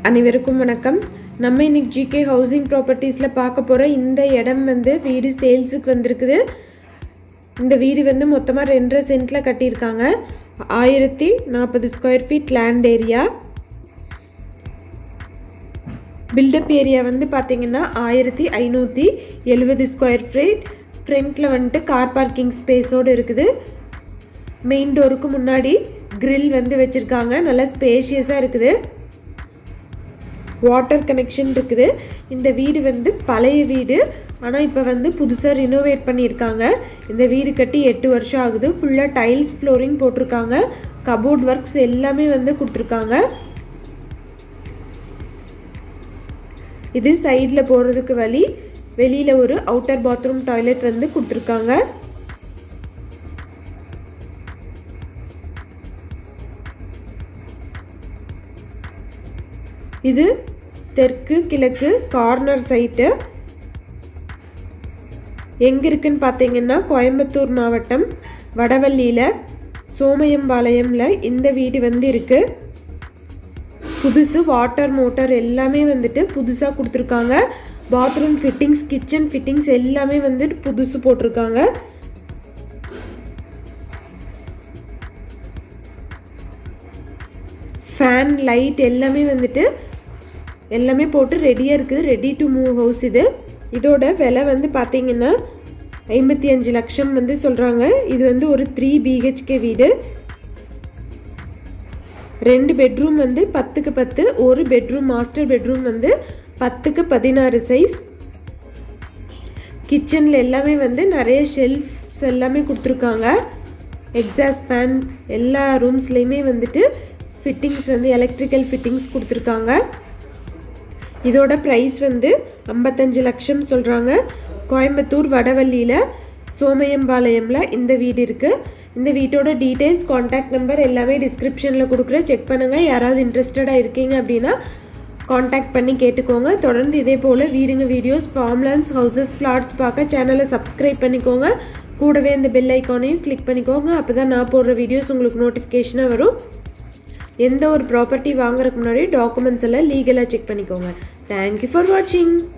அனைவருக்கும் வணக்கம். நம்ம இன்னைக்கு ஜிகே ஹவுசிங் ப்ராப்பர்ட்டிஸில் பார்க்க போகிற இந்த இடம் வீடு சேல்ஸுக்கு வந்திருக்குது. இந்த வீடு மொத்தமாக 2.5 சென்ட்டில் கட்டியிருக்காங்க. 1040 square feet land area. Built up area பார்த்தீங்கன்னா 1570 ஸ்கொயர் ஃபீட். ஃப்ரண்ட்டில் கார் பார்க்கிங் ஸ்பேஸோடு இருக்குது. மெயின் டோருக்கு முன்னாடி கிரில் வச்சுருக்காங்க. நல்லா ஸ்பேஷியஸாக இருக்குது. வாட்டர் கனெக்ஷன் இருக்குது. இந்த வீடு பழைய வீடு, ஆனால் இப்போ புதுசாக ரினோவேட் பண்ணியிருக்காங்க. இந்த வீடு கட்டி 8 வருஷம் ஆகுது. ஃபுல்லாக டைல்ஸ் ஃப்ளோரிங் போட்டிருக்காங்க. கபோர்ட் ஒர்க்ஸ் எல்லாமே கொடுத்துருக்காங்க. இது சைடில் போகிறதுக்கு வழி. வெளியில் ஒரு அவுட்டர் பாத்ரூம் டாய்லெட் கொடுத்துருக்காங்க. இது தெற்கு கிழக்கு கார்னர் சைட்டு. எங்கே இருக்குன்னு பார்த்தீங்கன்னா கோயம்புத்தூர் மாவட்டம் வடவள்ளியில் சோமயம்பாளையமில் இந்த வீடு இருக்கு. புதுசு வாட்டர் மோட்டார் எல்லாமே புதுசாக கொடுத்துருக்காங்க. பாத்ரூம் ஃபிட்டிங்ஸ், கிச்சன் ஃபிட்டிங்ஸ் எல்லாமே புதுசு போட்டிருக்காங்க. ஃபேன் லைட் எல்லாமே போட்டு ரெடியாக இருக்குது. ரெடி டு மூவ் ஹவுஸ் இது. இதோட விலை பார்த்தீங்கன்னா 55 லட்சம் சொல்கிறாங்க. இது ஒரு 3 BHK வீடு. 2 பெட்ரூம் 10க்கு 10. ஒரு பெட்ரூம் மாஸ்டர் பெட்ரூம் 10க்கு 16 சைஸ். கிச்சனில் எல்லாமே நிறைய ஷெல்ஃப்ஸ் எல்லாமே கொடுத்துருக்காங்க. எக்ஸாஸ்ட் ஃபேன் எல்லா ரூம்ஸ்லேயுமே ஃபிட்டிங்ஸ் எலக்ட்ரிக்கல் ஃபிட்டிங்ஸ் கொடுத்துருக்காங்க. இதோட ப்ரைஸ் 55 லட்சம் சொல்கிறாங்க. கோயம்புத்தூர் வடவள்ளியில் சோமயம்பாளையமில் இந்த வீடு இருக்குது. இந்த வீட்டோட டீட்டெயில்ஸ், காண்டாக்ட் நம்பர் எல்லாமே டிஸ்கிரிப்ஷனில் கொடுக்குறேன். செக் பண்ணுங்கள். யாராவது இன்ட்ரெஸ்டடாக இருக்கீங்க அப்படின்னா காண்டாக்ட் பண்ணி கேட்டுக்கோங்க. தொடர்ந்து இதே போல் வீடுங்க வீடியோஸ், ஃபார்ம்லேண்ட்ஸ், ஹவுசஸ், பிளாட்ஸ் பார்க்க சேனலை சப்ஸ்கிரைப் பண்ணிக்கோங்க. கூடவே இந்த பெல் ஐக்கானையும் கிளிக் பண்ணிக்கோங்க. அப்போ தான் நான் போடுற வீடியோஸ் உங்களுக்கு நோட்டிஃபிகேஷனாக வரும். எந்த ஒரு ப்ராப்பர்ட்டி வாங்குறதுக்கு முன்னாடி டாக்குமெண்ட்ஸ் எல்லாம் லீகலாக செக் பண்ணிக்கோங்க. தேங்க்யூ ஃபார் வாட்சிங்.